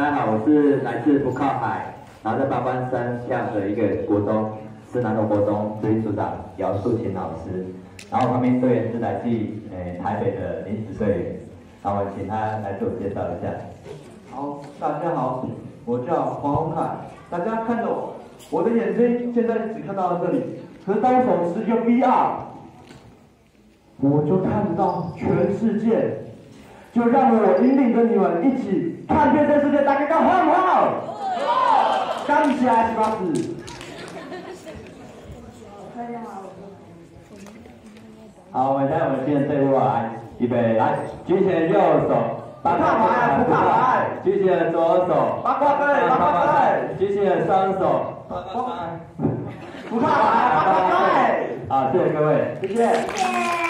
大家好，我是来自不靠海，然后在八关山下的一个国中，是南投国中执行组长姚素琴老师，然后旁边队员是来自台北的临时队员，然后我请他来自我介绍一下。 好，大家好，我叫黄宏凯，大家看着我，我的眼睛现在只看到了这里，可是当我手持一个 VR， 我就看得到全世界。就让我引领着你们一起看遍这世界，大家好不好？感谢是吧？ 大家好， 好，我们现在我们今天队伍来，预备来，举起右手， 不靠海，不靠海， 举起左手， 八卦队，八卦队， 举起双手， 不靠海，八卦队。 好，谢谢各位， 谢谢。 谢谢。